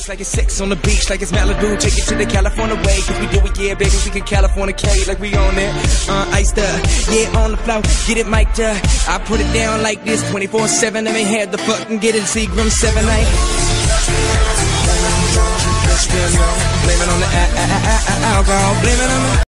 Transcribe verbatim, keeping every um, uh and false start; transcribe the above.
like it's sex on the beach, like it's Malibu. Take it to the California way, cause we do it, yeah, baby. We can Californicate like we on it. Uh, iced up, yeah, on the floor, get it mic'd up. I put it down like this, twenty-four seven. Let me have the fucking get it, Seagram seven eight. Blame it on the alcohol, blame it on the